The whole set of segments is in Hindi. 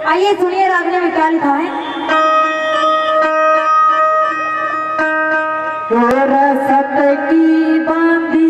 आइए सुनिए राजा ने क्या लिखा है। सत की बांधी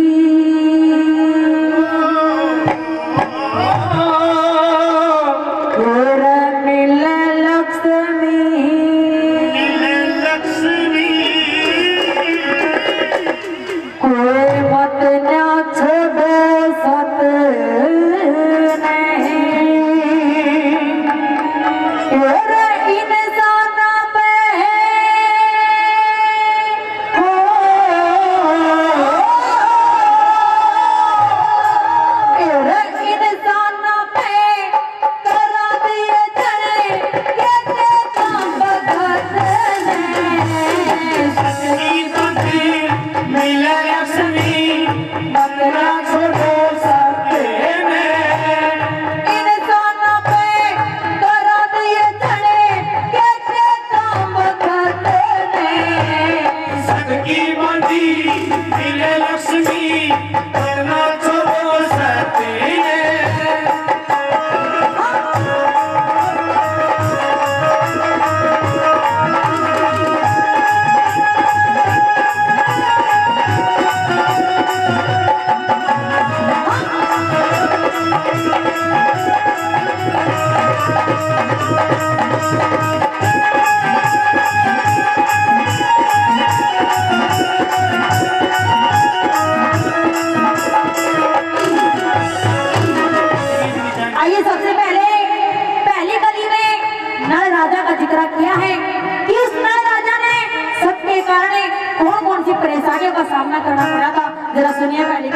परेशानियों का सामना करना पड़ा था। जरा सुनिए पहले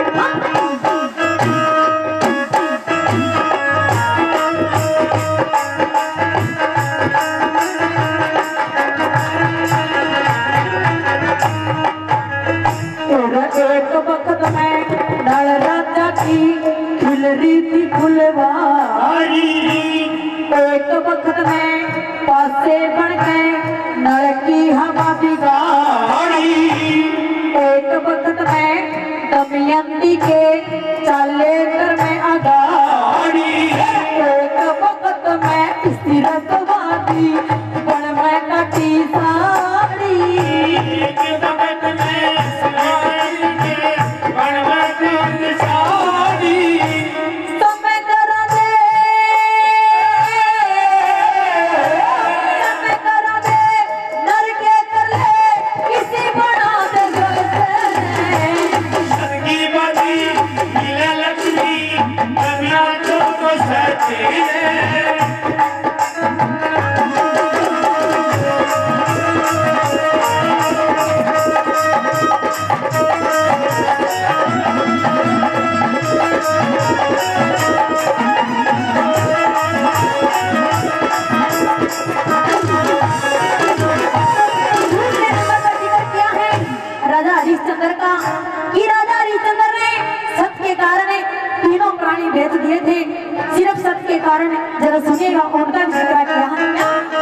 एक वक्त में नल राजा की खिल रही थी फुलवारी। एक वक्त में पासे बन गए नल की हवा बिगाड़ी। एक वक्त में दमयंती के चाले कर में अगाड़ी। एक वक्त में स्थिरवादी बन में कटी साड़ी। एक वक्त में भेज दिए थे सिर्फ सत्य के कारण। जरा सुनिएगा उनका जिक्र किया है।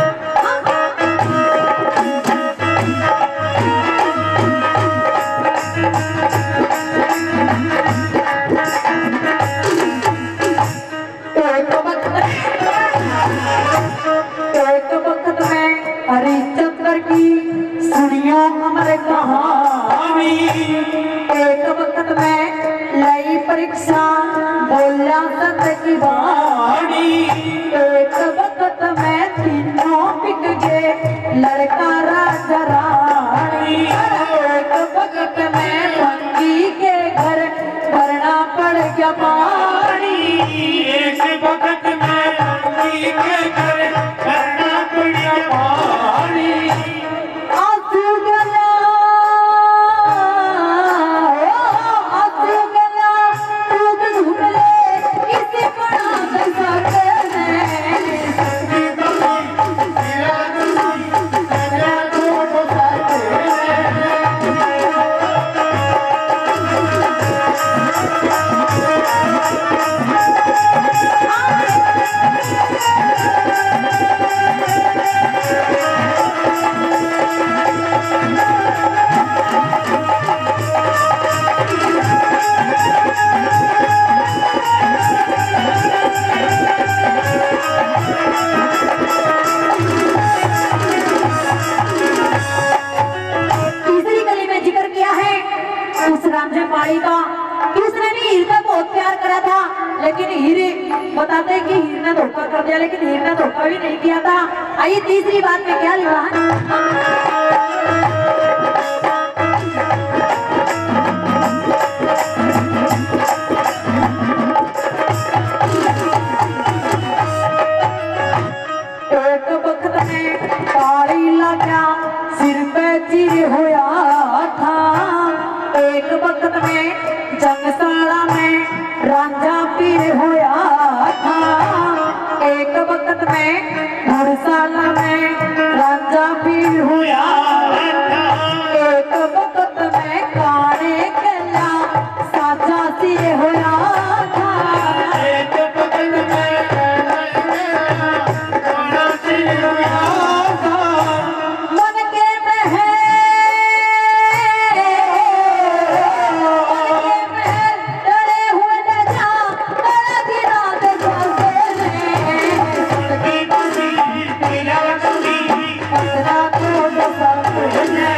एक वक्त में हरिश्चंद्र की सुनियो हमारे कहानी। एक वक्त में लई परीक्षा बोला सत्य की वाणी। एक वक्त में तीनों बिक गए लड़का राजा रानी। एक वक्त में भंगी के घर भरना पड़ गया पानी। एक वक्त में भंगी के घर भरना पड़ गया पानी। हीरे बताते हैं कि हीर ने धोखा कर दिया, लेकिन हीर ने धोखा भी नहीं किया था। आइए तीसरी बात में क्या लिखा है। एक वक्त में पारी लगा सिर पे चिर होया था, एक वक्त में जंगशाला में रांझा पीर होया था, एक वक्त में घुड़शाला में रांझा पीर होया था, एक वक्त में काने कला साचा सिर होया था, एक वक्त में काना सिर होया था। मन के महल डरे हुए न जा, डरा गिरा दे पसरा को दफा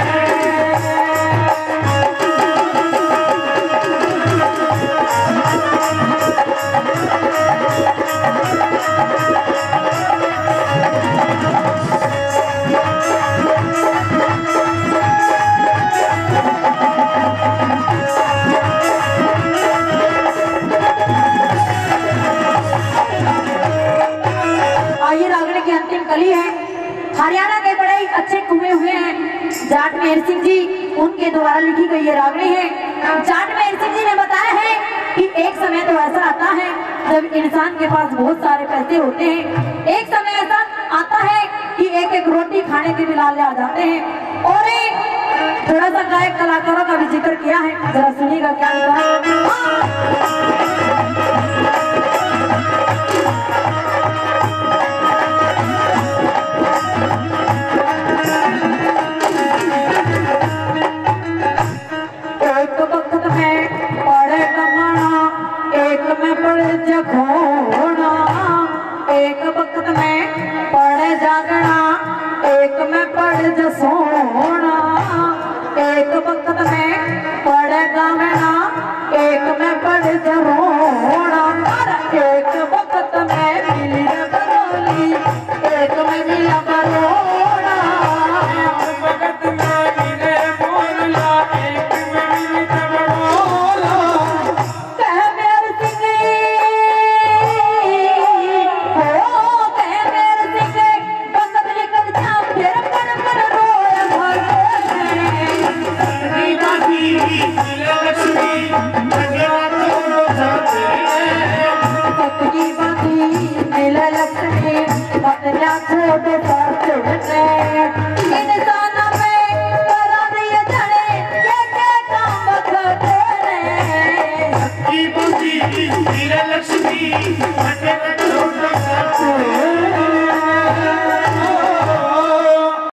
आइए रागनी की अंतिम कली है। हरियाणा के बड़े अच्छे कुएं हुए हैं जाट मेहर सिंह जी, उनके द्वारा लिखी गई ये रागनी है। जाट मेहर सिंह जी ने बताया है कि एक समय तो ऐसा आता है जब इंसान के पास बहुत सारे पैसे होते हैं, एक समय ऐसा आता है कि एक एक रोटी खाने के भी लाले आ जाते हैं। और थोड़ा सा गायक कलाकारों का भी जिक्र किया है, जरा सुनिएगा क्या लिखा है। एक वक्त में पड़े कमाना, एक में पड़े जगोना, एक वक्त में पड़े जागना, एक में पड़े जसोना, एक वक्त में पड़े गावना, एक में पड़े जरोना, एक वक्त में मिली बरोली, एक में मिला बरोना, एक वक्त में मिले बोला, एक में मिली बरोला। कह मेरे सिंह हो, कह मेरे सिंह बंगत निकल जा तेरे पर रोया सतगी बाती मिले लक्ष्मी पतला छोटे साथे इंसान में करा दिए जड़े के काम करते लक्ष्मी छोटे साथे